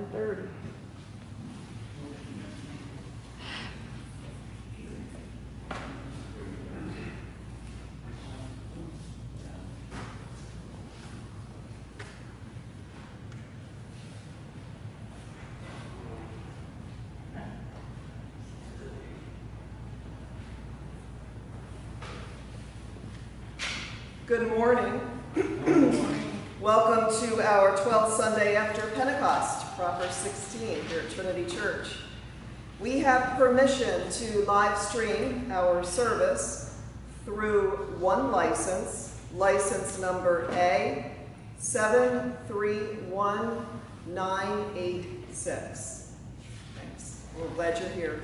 10:30. Good morning. Welcome to our 12th Sunday after Pentecost, Proper 16 here at Trinity Church. We have permission to live stream our service through one license number A731986. Thanks. We're glad you're here.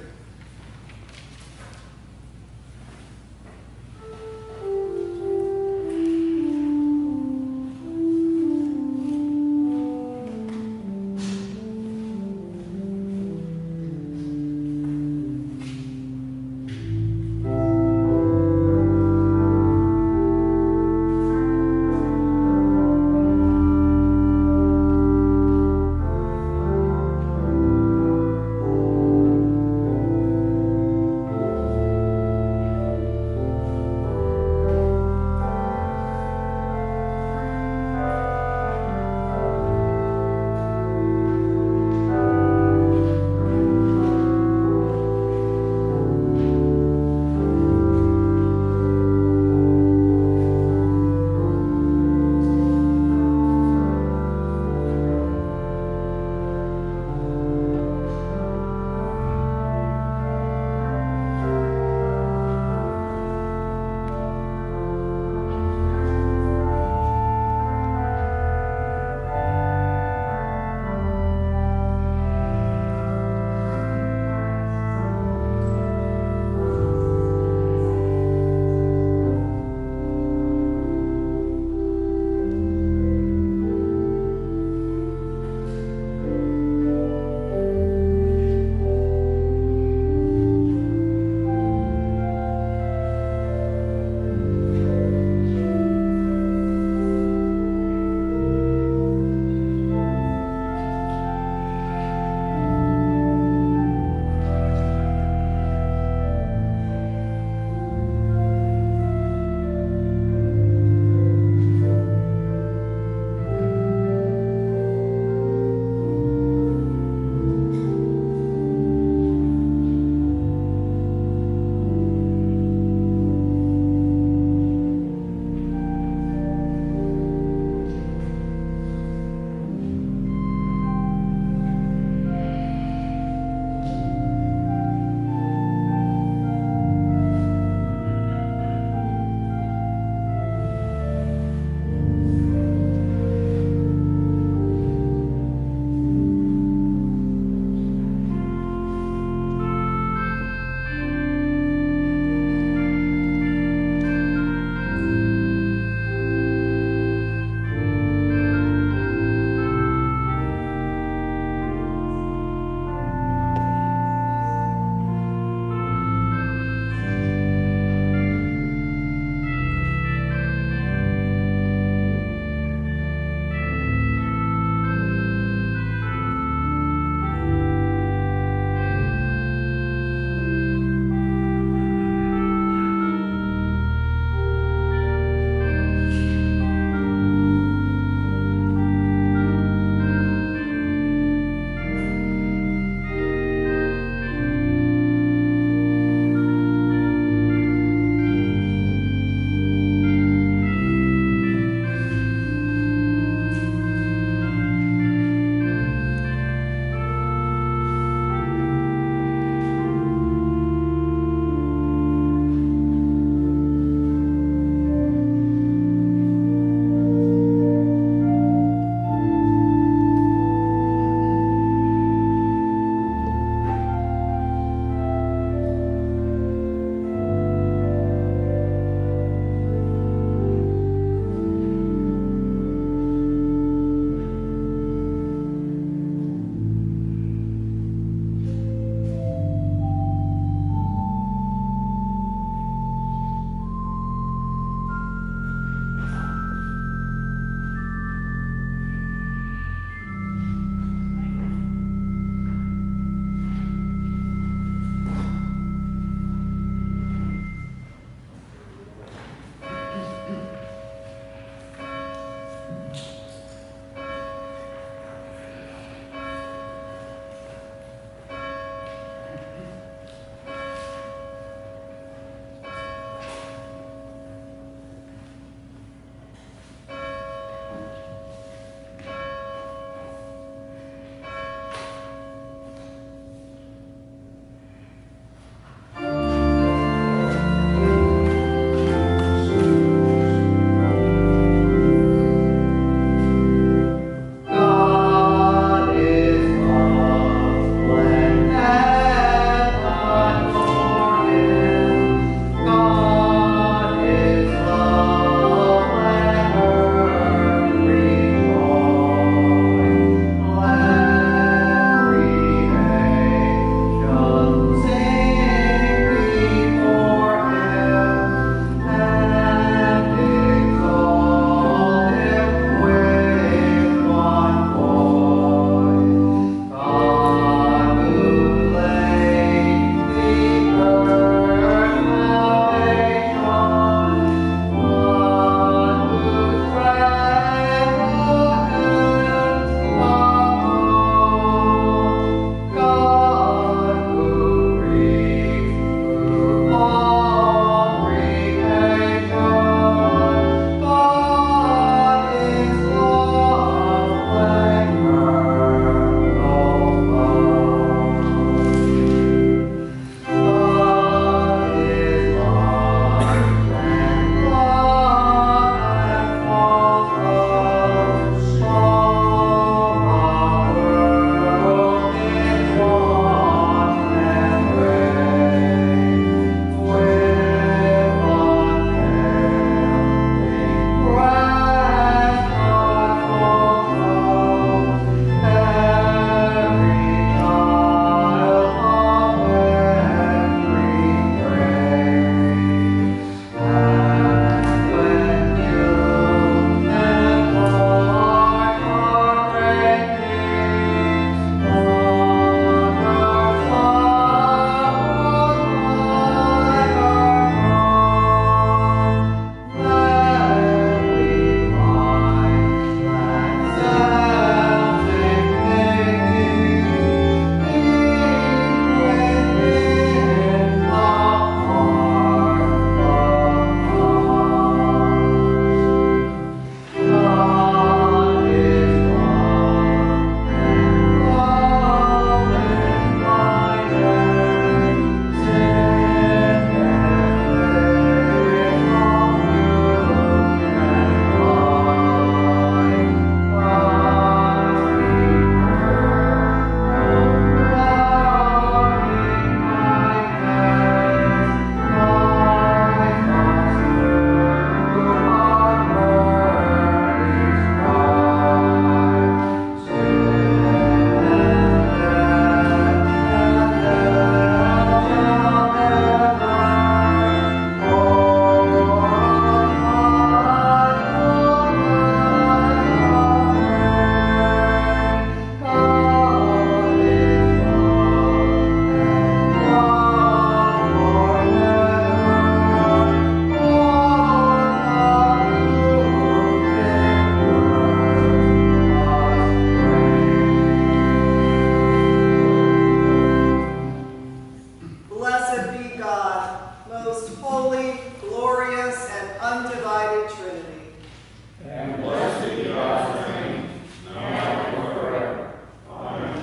most holy, glorious, and undivided Trinity. And blessed be God's name, now and forever. Amen.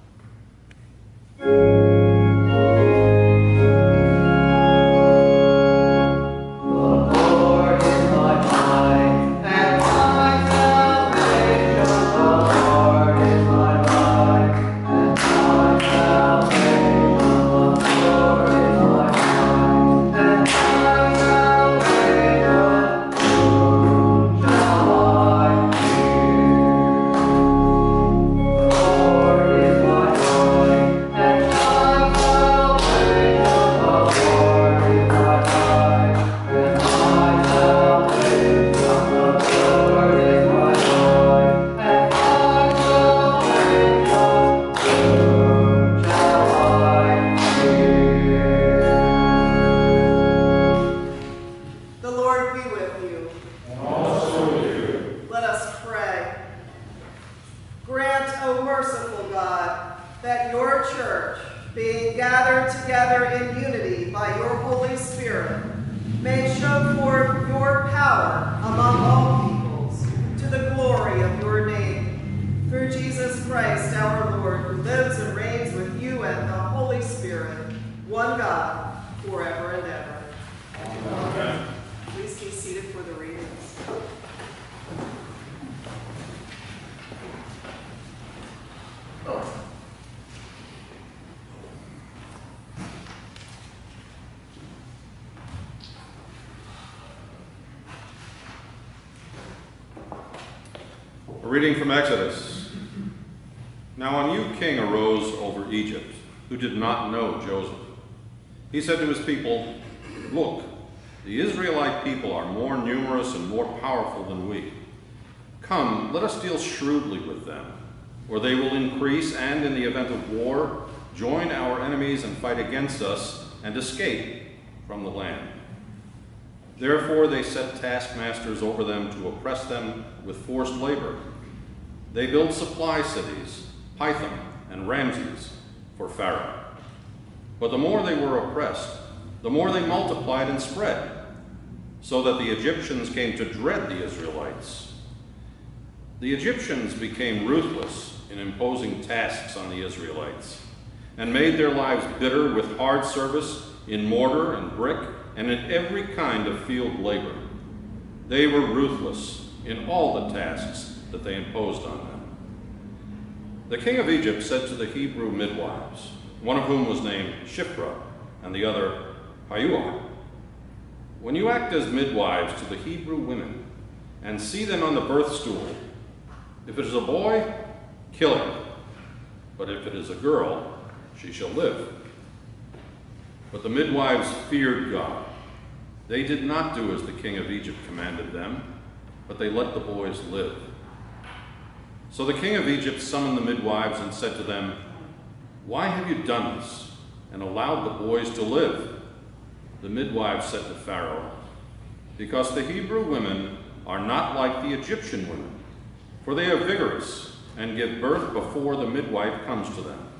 A reading from Exodus. Now a new king arose over Egypt, who did not know Joseph. He said to his people, "Look, the Israelite people are more numerous and more powerful than we. Come, let us deal shrewdly with them, or they will increase and, in the event of war, join our enemies and fight against us and escape from the land." Therefore they set taskmasters over them to oppress them with forced labor. They built supply cities, Pithom and Ramses, for Pharaoh. But the more they were oppressed, the more they multiplied and spread, so that the Egyptians came to dread the Israelites. The Egyptians became ruthless in imposing tasks on the Israelites, and made their lives bitter with hard service in mortar and brick and in every kind of field labor. They were ruthless in all the tasks that they imposed on them. The king of Egypt said to the Hebrew midwives, one of whom was named Shiphrah and the other Puah, "When you act as midwives to the Hebrew women and see them on the birth stool, if it is a boy, kill him, but if it is a girl, she shall live." But the midwives feared God. They did not do as the king of Egypt commanded them, but they let the boys live. So the king of Egypt summoned the midwives and said to them, "Why have you done this and allowed the boys to live?" The midwives said to Pharaoh, "Because the Hebrew women are not like the Egyptian women, for they are vigorous and give birth before the midwife comes to them."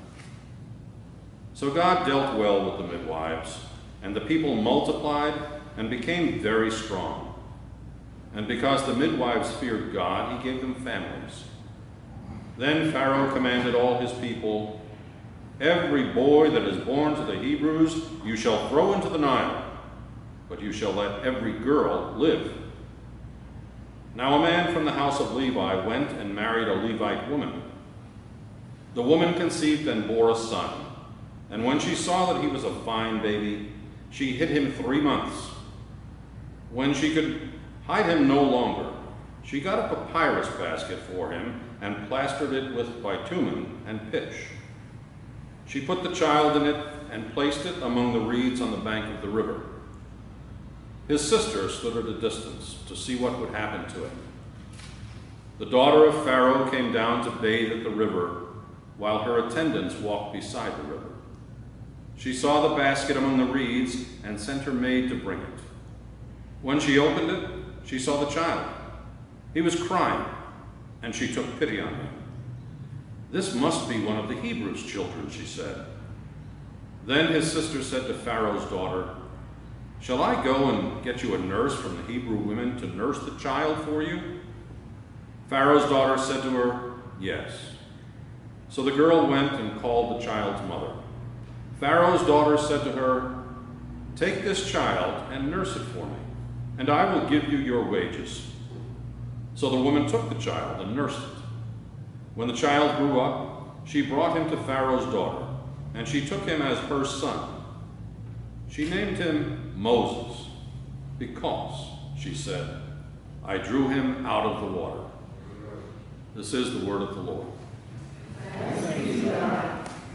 So God dealt well with the midwives, and the people multiplied and became very strong. And because the midwives feared God, he gave them families. Then Pharaoh commanded all his people, "Every boy that is born to the Hebrews you shall throw into the Nile, but you shall let every girl live." Now a man from the house of Levi went and married a Levite woman. The woman conceived and bore a son, and when she saw that he was a fine baby, she hid him 3 months. When she could hide him no longer, she got a papyrus basket for him and plastered it with bitumen and pitch. She put the child in it and placed it among the reeds on the bank of the river. His sister stood at a distance to see what would happen to him. The daughter of Pharaoh came down to bathe at the river, while her attendants walked beside the river. She saw the basket among the reeds and sent her maid to bring it. When she opened it, she saw the child. He was crying, and she took pity on him. "This must be one of the Hebrews' children," she said. Then his sister said to Pharaoh's daughter, Shall I go and get you a nurse from the Hebrew women to nurse the child for you?" Pharaoh's daughter said to her, "Yes." So the girl went and called the child's mother. Pharaoh's daughter said to her, "Take this child and nurse it for me, and I will give you your wages." So the woman took the child and nursed it. When the child grew up, she brought him to Pharaoh's daughter, and she took him as her son. She named him Moses, because, she said, "I drew him out of the water." This is the word of the Lord. Thanks be to God.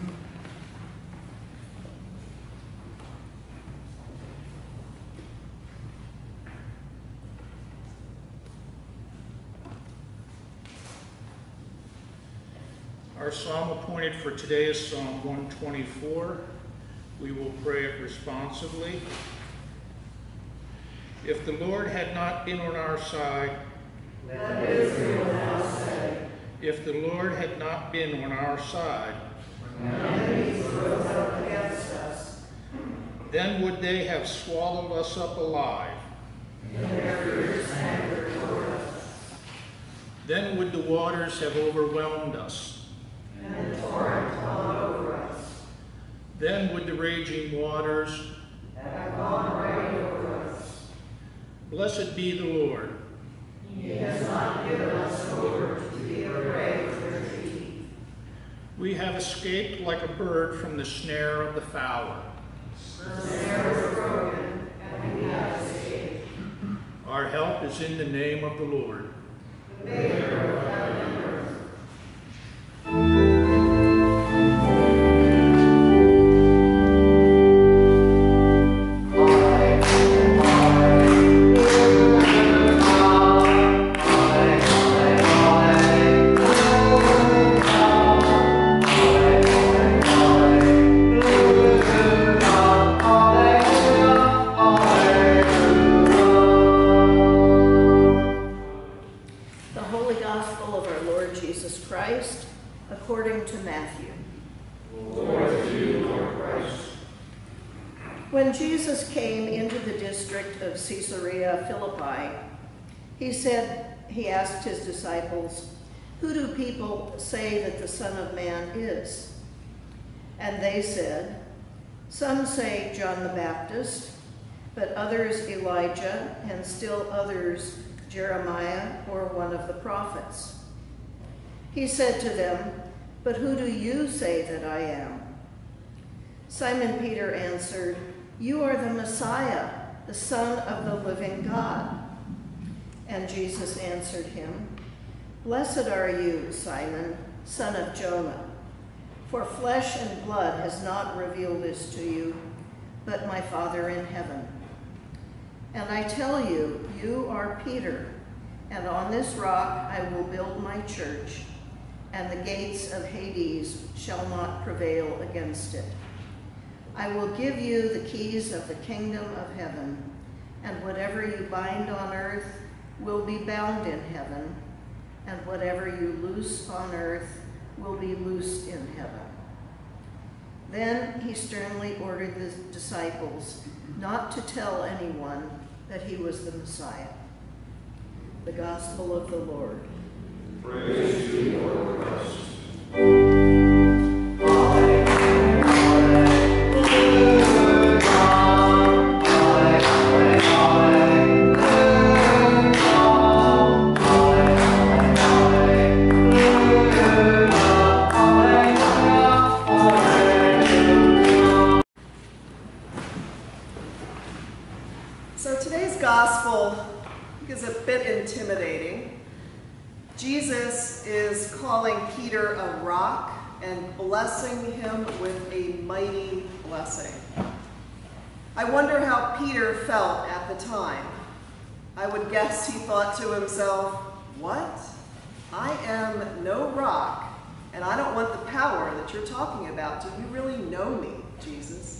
Our psalm appointed for today is Psalm 124. We will pray it responsively. If the Lord had not been on our side, Let Israel now say, if the Lord had not been on our side, when enemies rose up against us, then would they have swallowed us up alive. in their fierce anger toward us, Then would the waters have overwhelmed us. and the torrent gone over us, Then would the raging waters. have gone right over us. Blessed be the Lord. He has not given us over to be a prey for their teeth. We have escaped like a bird from the snare of the fowler. The snare was broken, and we have escaped. Our help is in the name of the Lord. The Maker of heaven and earth. According to Matthew. Glory to you, Lord Christ. When Jesus came into the district of Caesarea Philippi, he asked his disciples, "Who do people say that the Son of Man is?" And they said, "Some say John the Baptist, but others Elijah, and still others Jeremiah or one of the prophets." He said to them, "But who do you say that I am?" Simon Peter answered, "You are the Messiah, the Son of the living God." And Jesus answered him, "Blessed are you, Simon, son of Jonah, for flesh and blood has not revealed this to you, but my Father in heaven. And I tell you, you are Peter, and on this rock I will build my church, and the gates of Hades shall not prevail against it. I will give you the keys of the kingdom of heaven, and whatever you bind on earth will be bound in heaven, and whatever you loose on earth will be loosed in heaven." Then he sternly ordered the disciples not to tell anyone that he was the Messiah. The Gospel of the Lord. Praise to you, Lord Christ. So today's gospel is a bit intimidating. Jesus is calling Peter a rock and blessing him with a mighty blessing. I wonder how Peter felt at the time. I would guess he thought to himself, "What? I am no rock, and I don't want the power that you're talking about. Do you really know me, Jesus?"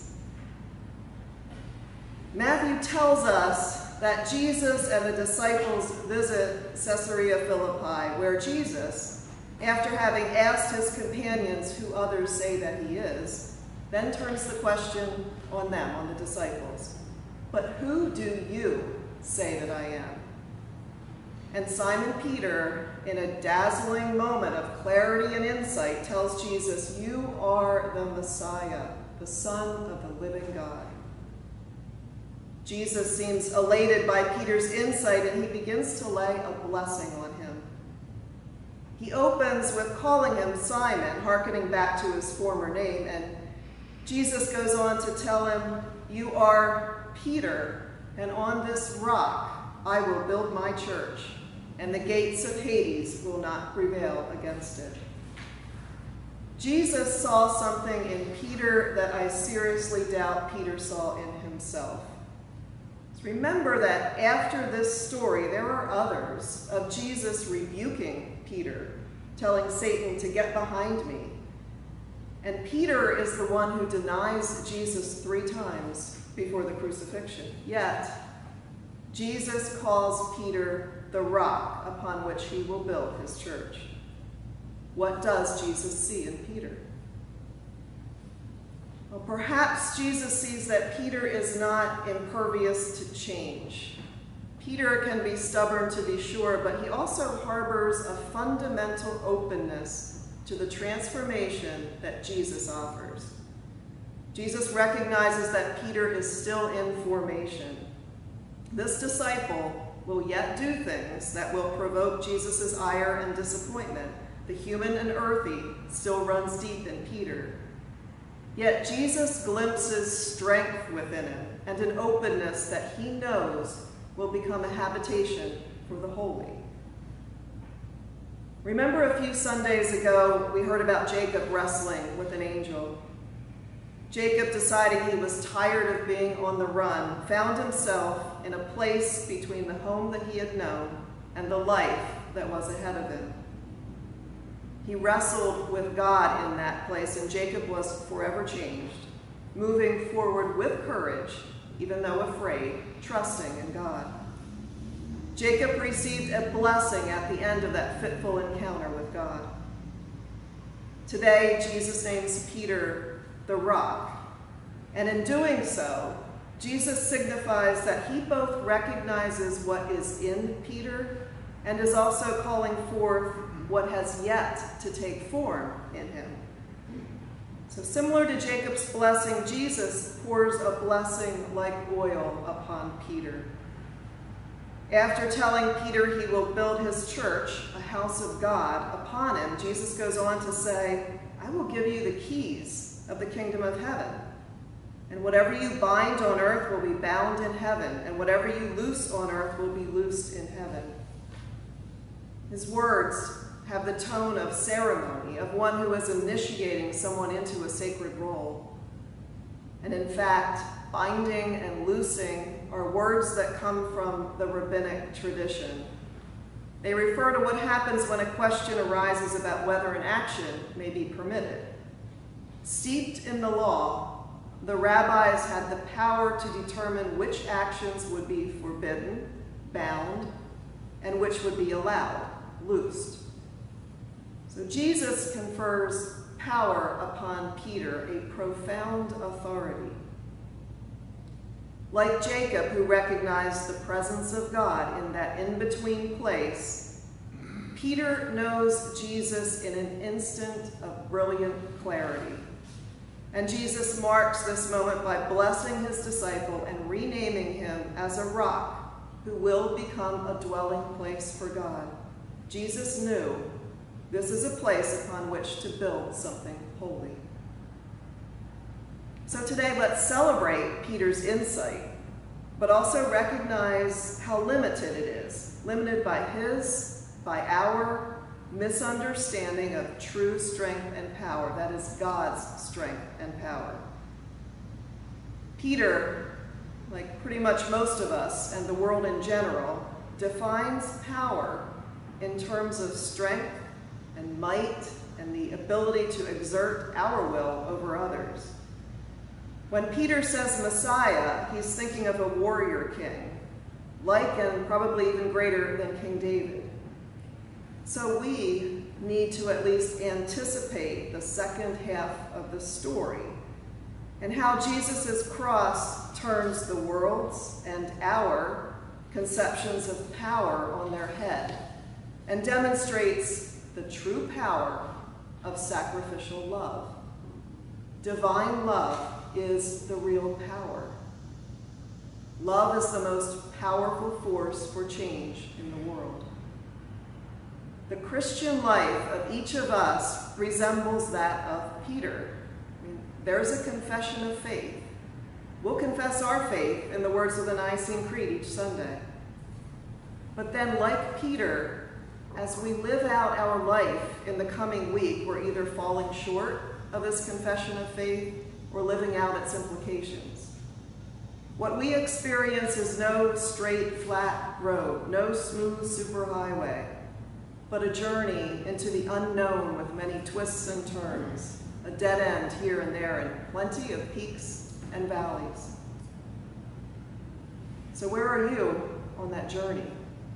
Matthew tells us that Jesus and the disciples visit Caesarea Philippi, where Jesus, after having asked his companions who others say that he is, then turns the question on them, on the disciples. "But who do you say that I am?" And Simon Peter, in a dazzling moment of clarity and insight, tells Jesus, "You are the Messiah, the Son of the living God." Jesus seems elated by Peter's insight, and he begins to lay a blessing on him. He opens with calling him Simon, hearkening back to his former name, and Jesus goes on to tell him, "You are Peter, and on this rock I will build my church, and the gates of Hades will not prevail against it." Jesus saw something in Peter that I seriously doubt Peter saw in himself. Remember that after this story, there are others of Jesus rebuking Peter, telling Satan to get behind me. And Peter is the one who denies Jesus 3 times before the crucifixion. Yet, Jesus calls Peter the rock upon which he will build his church. What does Jesus see in Peter? Well, perhaps Jesus sees that Peter is not impervious to change. Peter can be stubborn, to be sure, but he also harbors a fundamental openness to the transformation that Jesus offers. Jesus recognizes that Peter is still in formation. This disciple will yet do things that will provoke Jesus' ire and disappointment. The human and earthy still runs deep in Peter. Yet Jesus glimpses strength within him and an openness that he knows will become a habitation for the holy. Remember a few Sundays ago, we heard about Jacob wrestling with an angel. Jacob decided he was tired of being on the run, found himself in a place between the home that he had known and the life that was ahead of him. He wrestled with God in that place, and Jacob was forever changed, moving forward with courage, even though afraid, trusting in God. Jacob received a blessing at the end of that fitful encounter with God. Today, Jesus names Peter the rock, and in doing so, Jesus signifies that he both recognizes what is in Peter and is also calling forth what has yet to take form in him. So similar to Jacob's blessing, Jesus pours a blessing like oil upon Peter. After telling Peter he will build his church, a house of God, upon him, Jesus goes on to say, "I will give you the keys of the kingdom of heaven. And whatever you bind on earth will be bound in heaven, and whatever you loose on earth will be loosed in heaven." His words have the tone of ceremony, of one who is initiating someone into a sacred role. And in fact, binding and loosing are words that come from the rabbinic tradition. They refer to what happens when a question arises about whether an action may be permitted. Steeped in the law, the rabbis had the power to determine which actions would be forbidden, bound, and which would be allowed, loosed. So Jesus confers power upon Peter, a profound authority. Like Jacob, who recognized the presence of God in that in-between place, Peter knows Jesus in an instant of brilliant clarity. And Jesus marks this moment by blessing his disciple and renaming him as a rock who will become a dwelling place for God. Jesus knew this is a place upon which to build something holy. So today, let's celebrate Peter's insight, but also recognize how limited it is, limited by our misunderstanding of true strength and power, that is God's strength and power. Peter, like pretty much most of us and the world in general, defines power in terms of strength and might and the ability to exert our will over others. When Peter says Messiah, he's thinking of a warrior king, like and probably even greater than King David. So we need to at least anticipate the second half of the story and how Jesus' cross turns the world's and our conceptions of power on their head and demonstrates the true power of sacrificial love. Divine love is the real power. Love is the most powerful force for change in the world. The Christian life of each of us resembles that of Peter. There's a confession of faith. We'll confess our faith in the words of the Nicene Creed each Sunday. But then, like Peter, as we live out our life in the coming week, we're either falling short of this confession of faith or living out its implications. What we experience is no straight, flat road, no smooth superhighway, but a journey into the unknown with many twists and turns, a dead end here and there, and plenty of peaks and valleys. So where are you on that journey?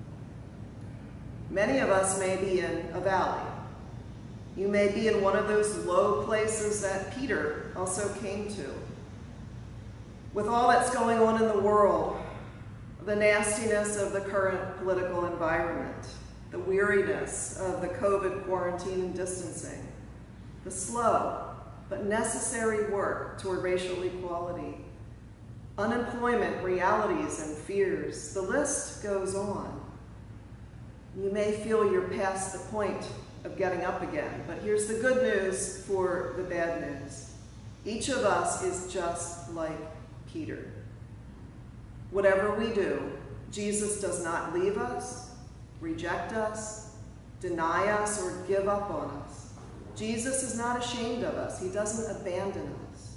Many of us may be in a valley. You may be in one of those low places that Peter also came to. With all that's going on in the world, the nastiness of the current political environment, the weariness of the COVID quarantine and distancing, the slow but necessary work toward racial equality, unemployment realities and fears, the list goes on. You may feel you're past the point of getting up again, but here's the good news for the bad news. Each of us is just like Peter. Whatever we do, Jesus does not leave us, reject us, deny us, or give up on us. Jesus is not ashamed of us. He doesn't abandon us.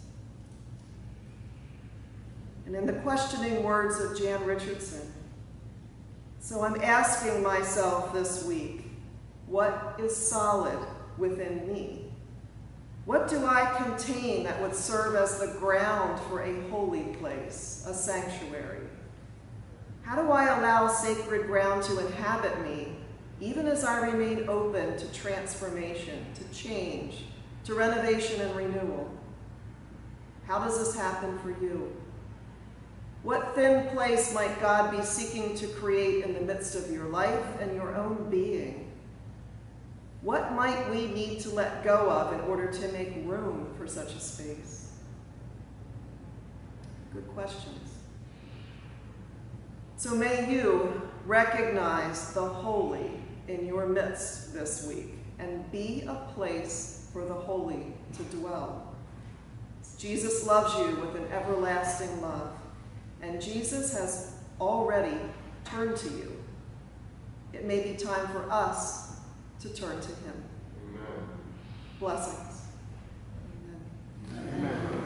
And in the questioning words of Jan Richardson, so I'm asking myself this week, what is solid within me? What do I contain that would serve as the ground for a holy place, a sanctuary? How do I allow sacred ground to inhabit me, even as I remain open to transformation, to change, to renovation and renewal? How does this happen for you? What thin place might God be seeking to create in the midst of your life and your own being? What might we need to let go of in order to make room for such a space? Good questions. So may you recognize the holy in your midst this week and be a place for the holy to dwell. Jesus loves you with an everlasting love, and Jesus has already turned to you. It may be time for us to turn to him. Amen. Blessings. Amen. Amen.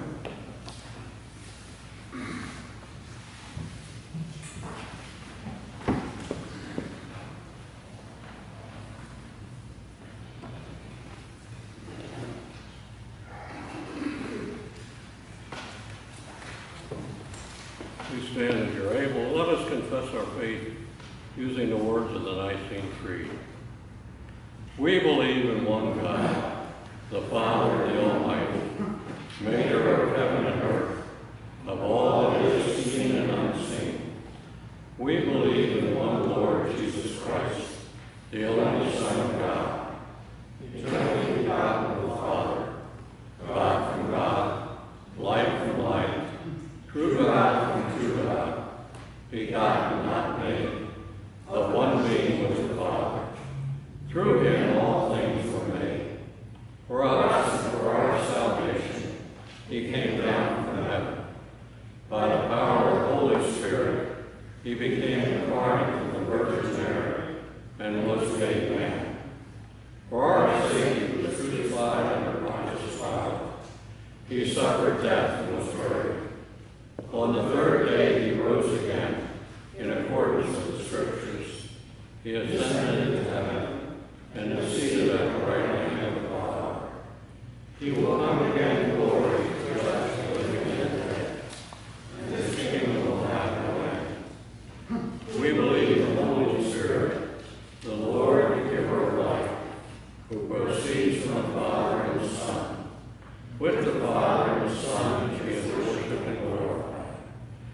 We stand as you're able. Let us confess our faith using the words of the Nicene Creed. We believe in one God, the Father, the Almighty, maker of heaven and earth, of all that is seen and unseen. We believe in one Lord Jesus Christ, the only Son of God, eternally begotten of the Father, God from God, light from light, true God from true God, begotten, not made, of one being with the Father. Through him all things were made. For us and for our salvation, he came down from heaven. By the power of the Holy Spirit, he became incarnate from the Virgin Mary and was made man. For our sake he was crucified under Pontius Pilate. He suffered death and was buried. On the third day he rose again, in accordance with the Scriptures. He ascended into heaven and is seated at the right hand of the Father. He will come again in glory to judge the living and the dead, and his kingdom will have no end. We believe in the Holy Spirit, the Lord, the giver of life, who proceeds from the Father and the Son. With the Father and the Son he is worshipped and glorified.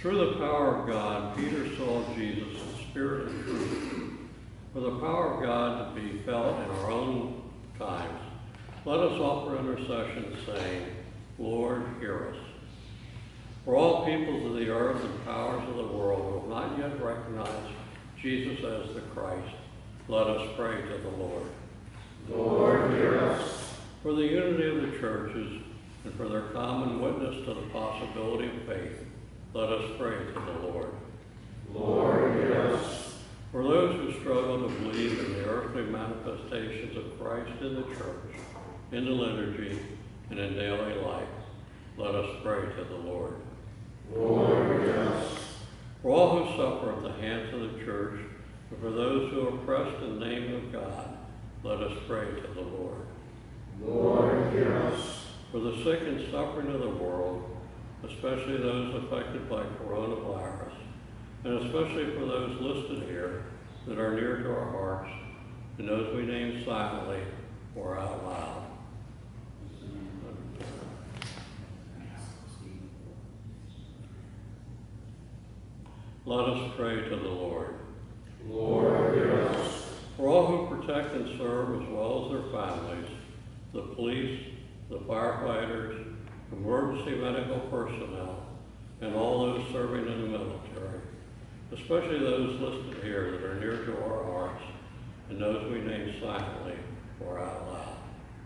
Through the power of God, Peter saw Jesus in spirit and truth. For the power of God to be felt in our own times, let us offer intercession, saying, Lord, hear us. For all peoples of the earth and powers of the world who have not yet recognized Jesus as the Christ, let us pray to the Lord. Lord, hear us. For the unity of the churches and for their common witness to the possibility of faith, let us pray to the Lord. Lord, hear us. For those who struggle to believe in the earthly manifestations of Christ in the church, in the liturgy, and in daily life, let us pray to the Lord. Lord, hear us. For all who suffer at the hands of the church, and for those who are oppressed in the name of God, let us pray to the Lord. Lord, hear us. For the sick and suffering of the world, especially those affected by coronavirus, and especially for those listed here that are near to our hearts, and those we name silently or out loud. Let us pray to the Lord. Lord, hear us. For all who protect and serve as well as their families, the police, the firefighters, emergency medical personnel, and all those serving in the military, especially those listed here that are near to our hearts, and those we name silently or out loud.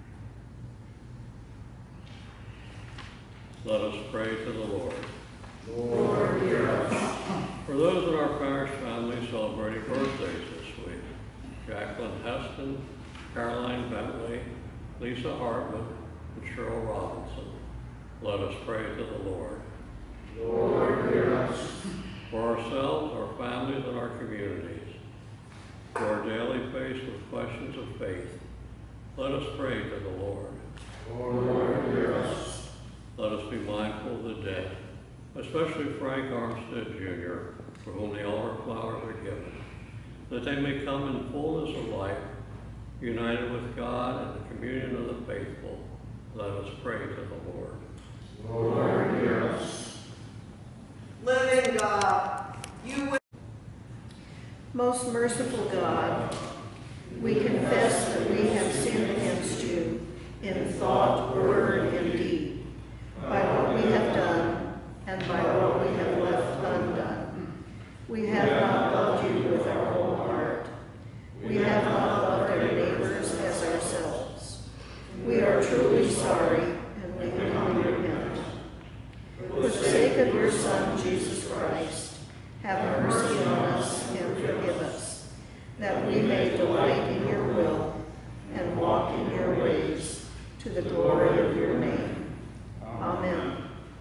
Let us pray to the Lord. Lord, hear us. For those in our parish family celebrating birthdays this week, Jacqueline Heston, Caroline Bentley, Lisa Hartman, and Cheryl Robinson, let us pray to the Lord. Lord, hear us. For ourselves, our families, and our communities, who are daily faced with questions of faith, let us pray to the Lord. Lord, hear us. Let us be mindful of the dead, especially Frank Armstead Jr., for whom the altar flowers are given, that they may come in fullness of life, united with God and the communion of the faithful. Let us pray to the Lord. Lord, hear us. Living God, you will. Most merciful God, we confess that we have sinned against you in thought, word, and deed, by what we have done and by what we have left undone. We have not loved you with our whole heart. We have not loved our neighbors as ourselves. We are truly sorry, and we humbly repent. For the sake of your Son, Jesus Christ, have mercy on us and forgive us, that we may delight in your will and walk in your ways, to the glory of your name. Amen.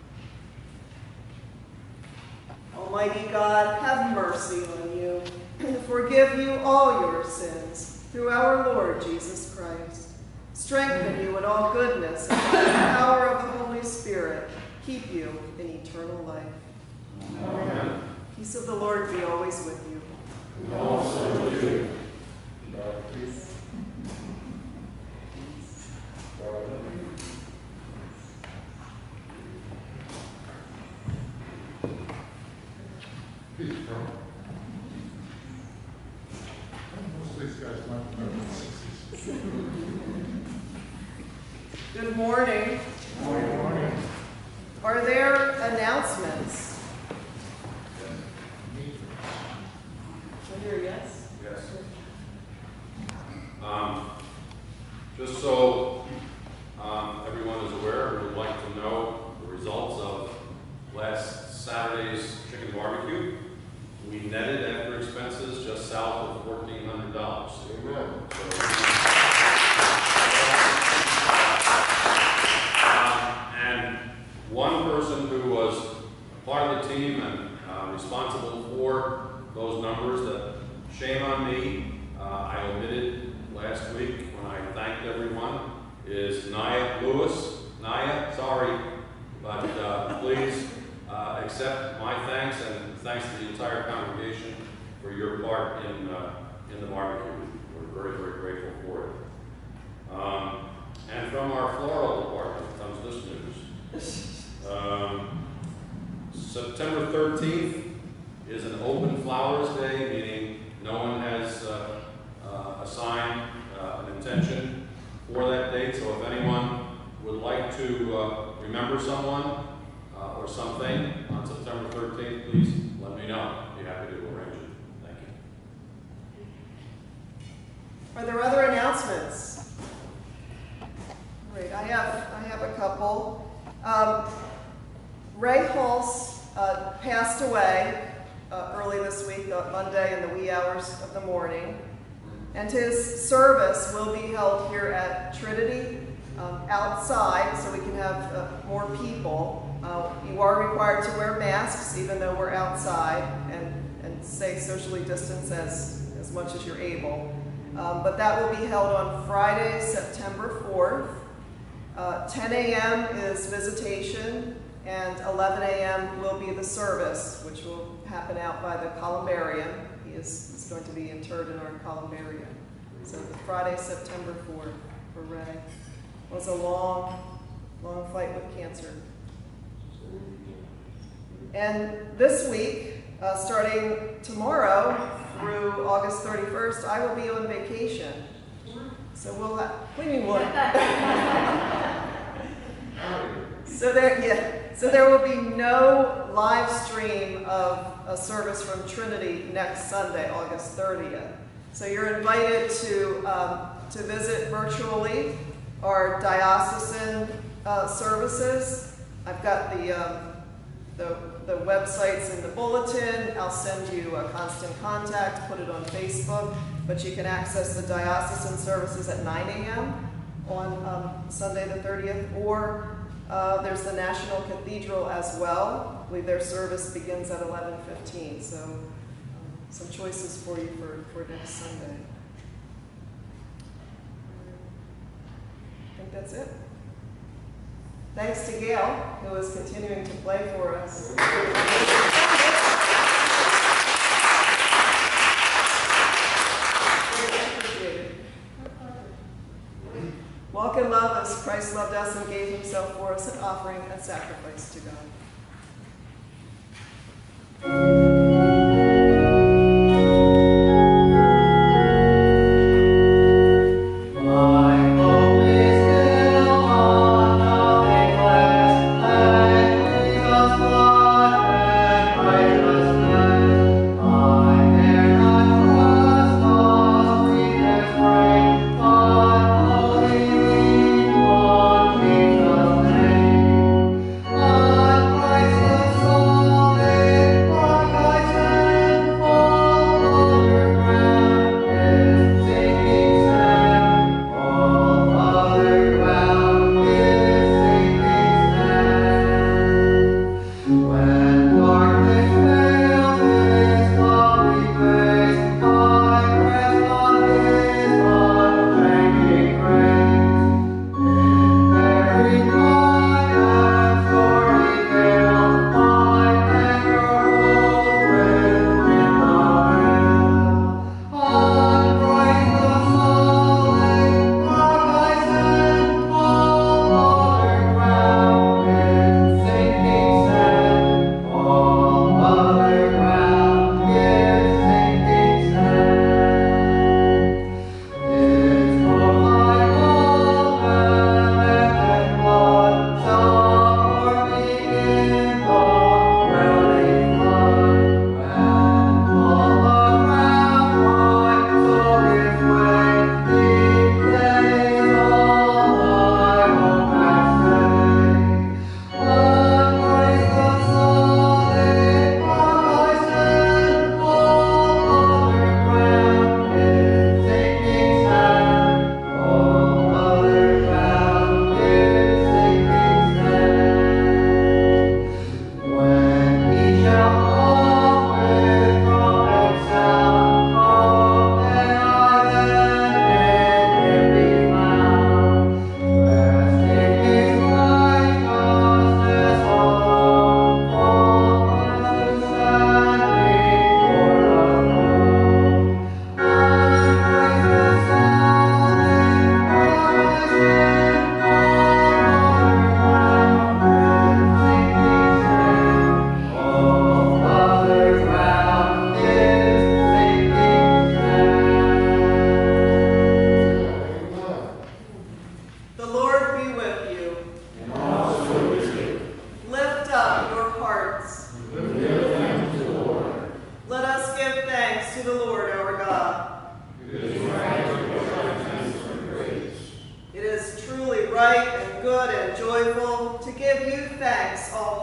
Almighty God, have mercy on you and forgive you all your sins through our Lord Jesus Christ. Strengthen you in all goodness and by the power of the Holy Spirit, keep you in eternal life. Amen. Peace of the Lord be always with you. And also with you. Good morning. Good morning. Are there announcements? I hear yes. Yes. Just so everyone is aware, we would like to know the results of last Saturday's chicken barbecue. We netted after expenses just south of $1,400. Amen. And one person who was part of the team and responsible for those numbers, that shame on me, I omitted last week when I thanked everyone, is Nia Lewis. Nia, sorry, but please accept my thanks and thanks to the entire congregation for your part in the barbecue. We're very, very grateful for it. And from our floral department comes this news. September 13th is an open flowers day, meaning no one has assigned an intention for that date. So if anyone would like to remember someone or something on September 13th, please let me know. I'd be happy to arrange it. Thank you. Are there other announcements? Great, I have a couple. Ray Hulse passed away early this week, Monday in the wee hours of the morning. And his service will be held here at Trinity outside so we can have more people. You are required to wear masks even though we're outside and stay socially distanced as much as you're able. But that will be held on Friday, September 4th. 10 a.m. is visitation, and 11 a.m. will be the service, which will happen out by the columbarium. He is going to be interred in our columbarium. So Friday, September 4th for Ray. It was a long fight with cancer. And this week, starting tomorrow through August 31st, I will be on vacation. So we'll have, what do you mean what? So there will be no live stream of a service from Trinity next Sunday, August 30th. So you're invited to visit virtually our diocesan services. I've got the websites in the bulletin. I'll send you a constant contact, put it on Facebook, but you can access the diocesan services at 9 a.m. on Sunday the 30th, or there's the National Cathedral as well. I believe their service begins at 11:15, so some choices for you for next Sunday. I think that's it. Thanks to Gail, who is continuing to play for us. Walk in love as Christ loved us and gave himself for us, an offering and sacrifice to God.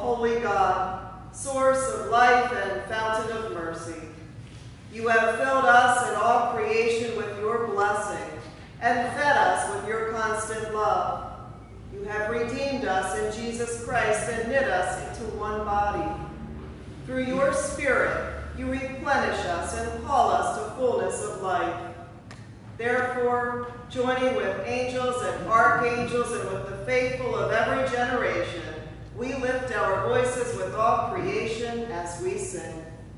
holy God, source of life and fountain of mercy. You have filled us and all creation with your blessing and fed us with your constant love. You have redeemed us in Jesus Christ and knit us into one body. Through your Spirit, you replenish us and call us to fullness of life. Therefore, joining with angels and archangels and with the faithful of every generation, we lift our voices with all creation as we sing.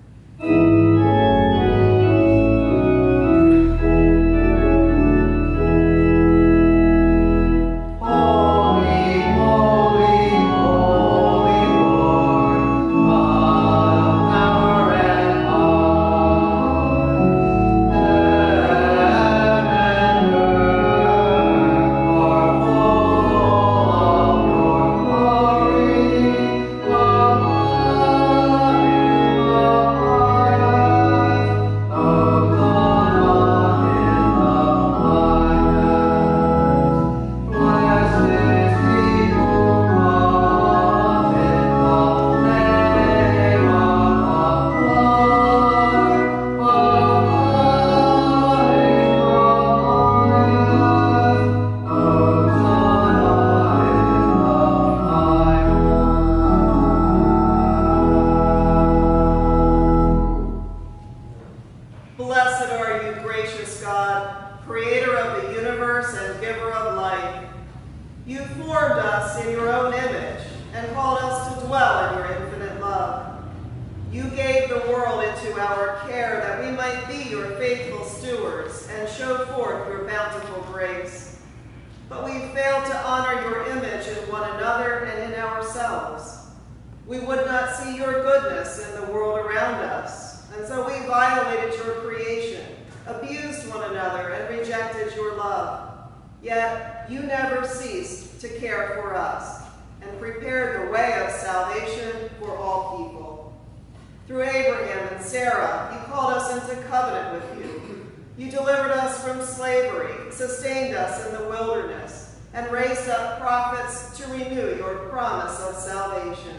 Blessed are you, gracious God, creator of the universe and giver of life. You formed us in your own image and called us to dwell in your infinite love. You gave the world into our care that we might be your faithful stewards and show forth your bountiful grace. But we failed to honor your image in one another and in ourselves. We would not see your goodness in the world around us, and so we violated your creation, abused one another, and rejected your love. Yet you never ceased to care for us and prepared the way of salvation for all people. Through Abraham and Sarah, you called us into covenant with you. You delivered us from slavery, sustained us in the wilderness, and raised up prophets to renew your promise of salvation.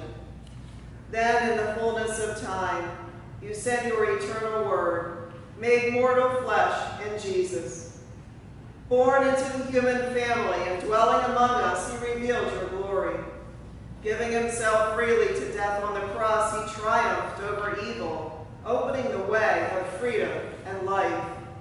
Then, in the fullness of time, you sent your eternal word, made mortal flesh in Jesus. Born into the human family and dwelling among us, he revealed your glory. Giving himself freely to death on the cross, he triumphed over evil, opening the way of freedom and life.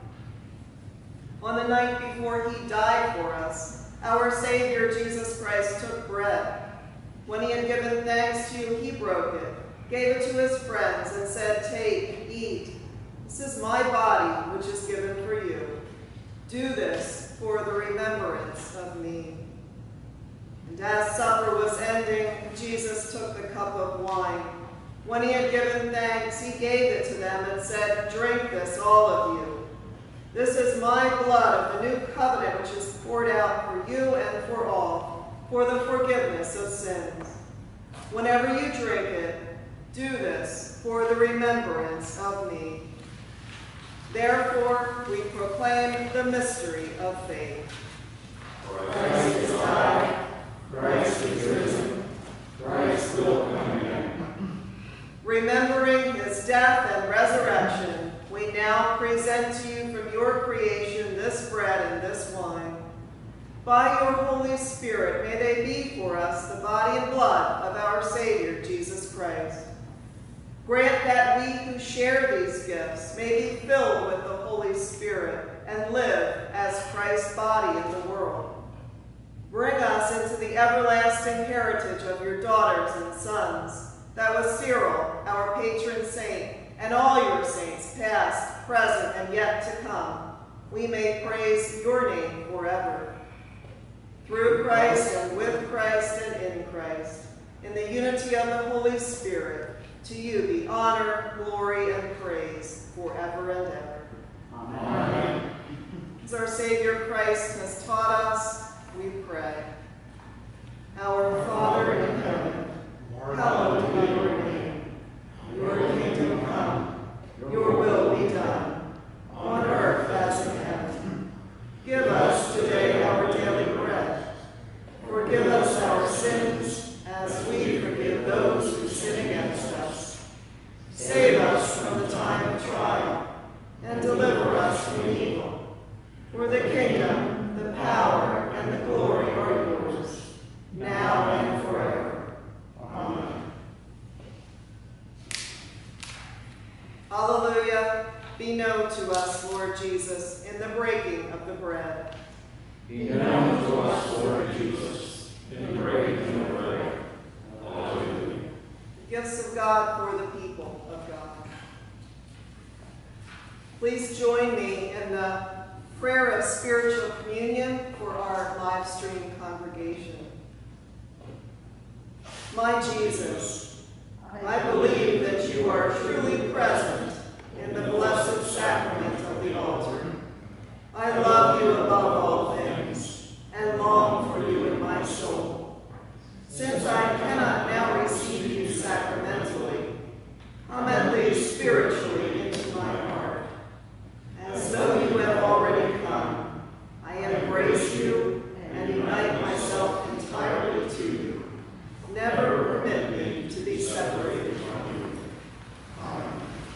On the night before he died for us, our Savior Jesus Christ took bread. When he had given thanks to you, he broke it, gave it to his friends, and said, "Take, eat. This is my body, which is given for you. Do this for the remembrance of me." And as supper was ending, Jesus took the cup of wine. When he had given thanks, he gave it to them and said, "Drink this, all of you. This is my blood of the new covenant, which is poured out for you and for all, for the forgiveness of sins. Whenever you drink it, do this for the remembrance of me." Therefore, we proclaim the mystery of faith. Christ is died, Christ is risen, Christ will come again. Remembering his death and resurrection, we now present to you from your creation this bread and this wine. By your Holy Spirit, may they be for us the body and blood of our Savior, Jesus Christ. Grant that we who share these gifts may be filled with the Holy Spirit and live as Christ's body in the world. Bring us into the everlasting heritage of your daughters and sons, that with Cyril, our patron saint, and all your saints, past, present, and yet to come, we may praise your name forever. Through Christ and with Christ and in Christ, in the unity of the Holy Spirit, to you be honor, glory, and praise forever and ever. Amen. As our Savior Christ has taught us, we pray. Our Father in heaven, hallowed be your name. Your kingdom come, your will be done, on earth as in heaven. Give us today our daily bread. Forgive us our sins, as we forgive those Be known to us, Lord Jesus, in the breaking of the bread. Be known to us, Lord Jesus, in the breaking of the bread. Hallelujah. Gifts of God for the people of God. Please join me in the prayer of spiritual communion for our live stream congregation. My Jesus, I believe that you are truly present in the blessed sacrament of the altar. I love you above all things and long for you in my soul. Since I cannot now receive you sacramentally, come at least spiritually into my heart. As though you had already come, I embrace you and unite myself entirely to you. Never permit me to be separated from you. Amen.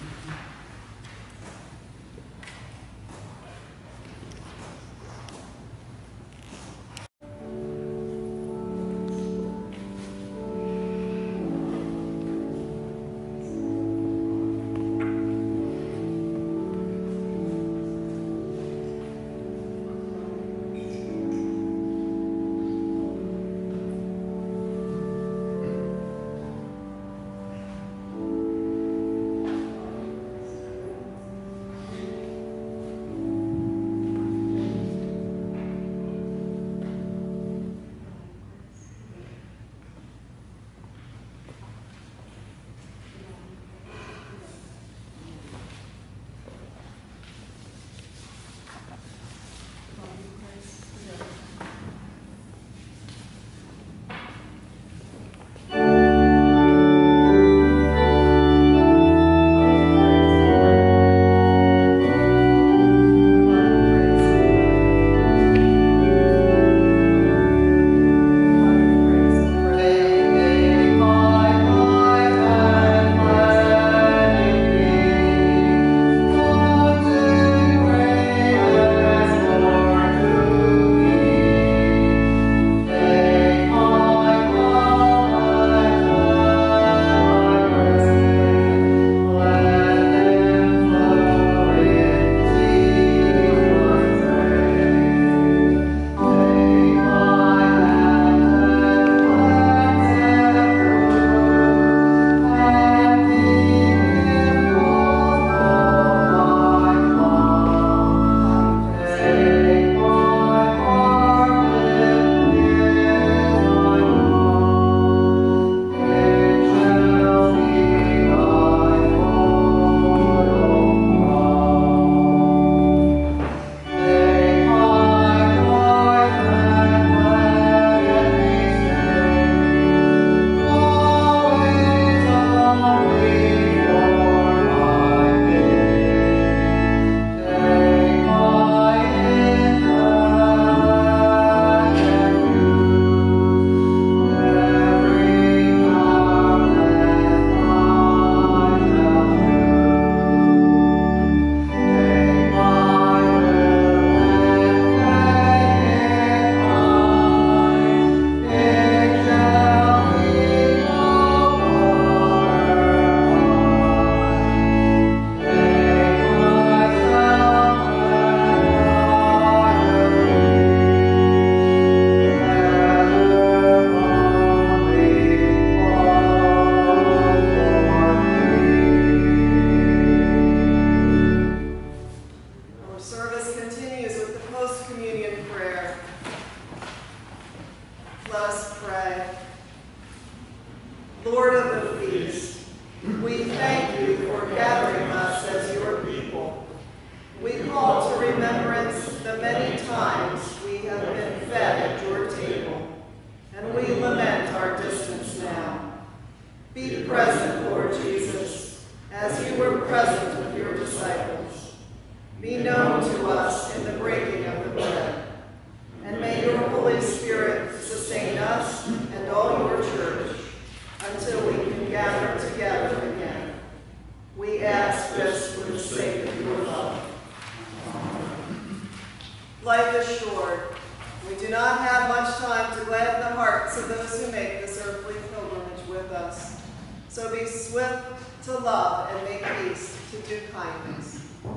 Life is short. We do not have much time to gladden the hearts of those who make this earthly pilgrimage with us. So be swift to love and make haste to do kindness.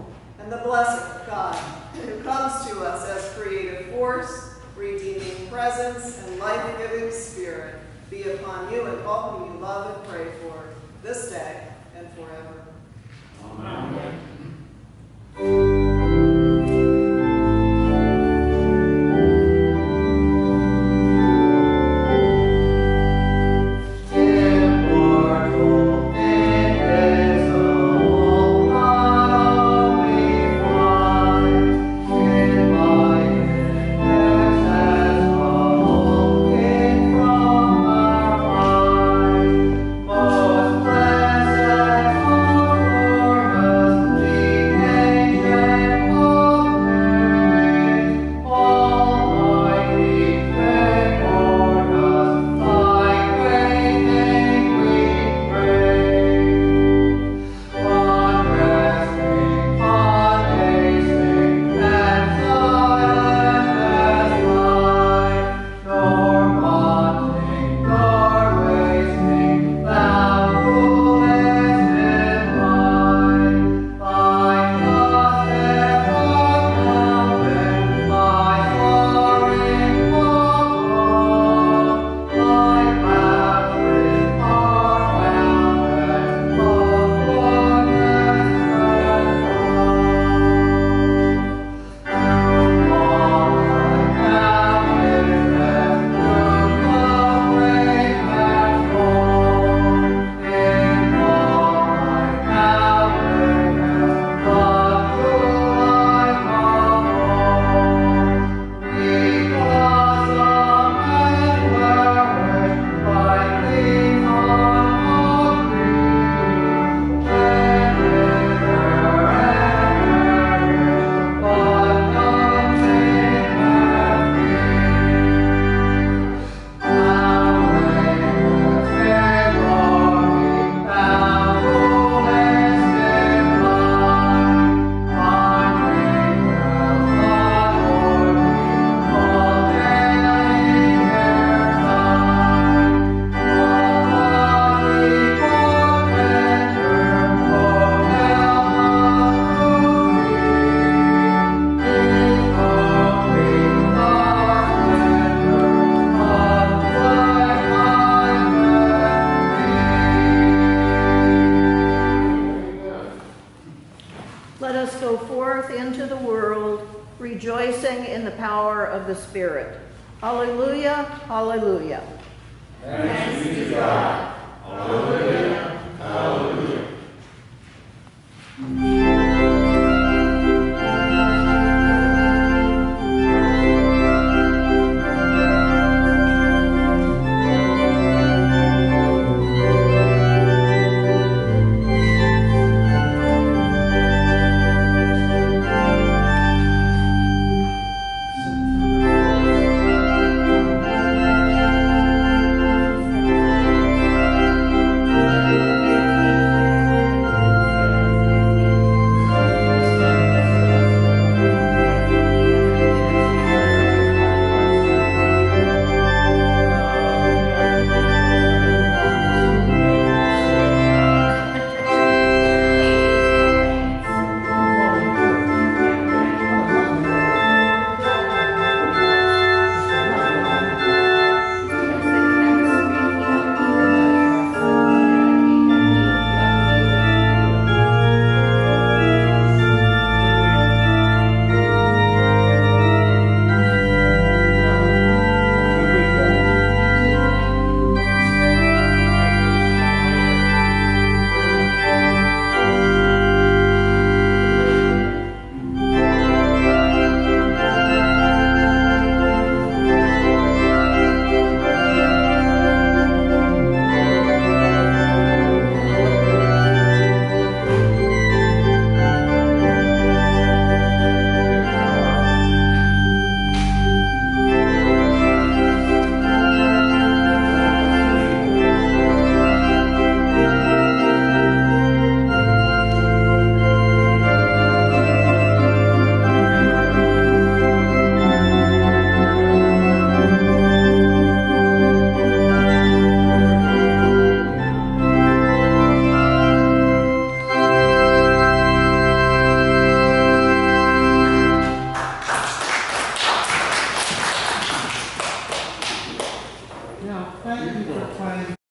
and the blessing of God, who comes to us as creative force, redeeming presence, and life-giving spirit, be upon you and all whom you love and pray for, this day and forever. Amen. Let us go forth into the world, rejoicing in the power of the Spirit. Hallelujah, hallelujah. Thanks be to God.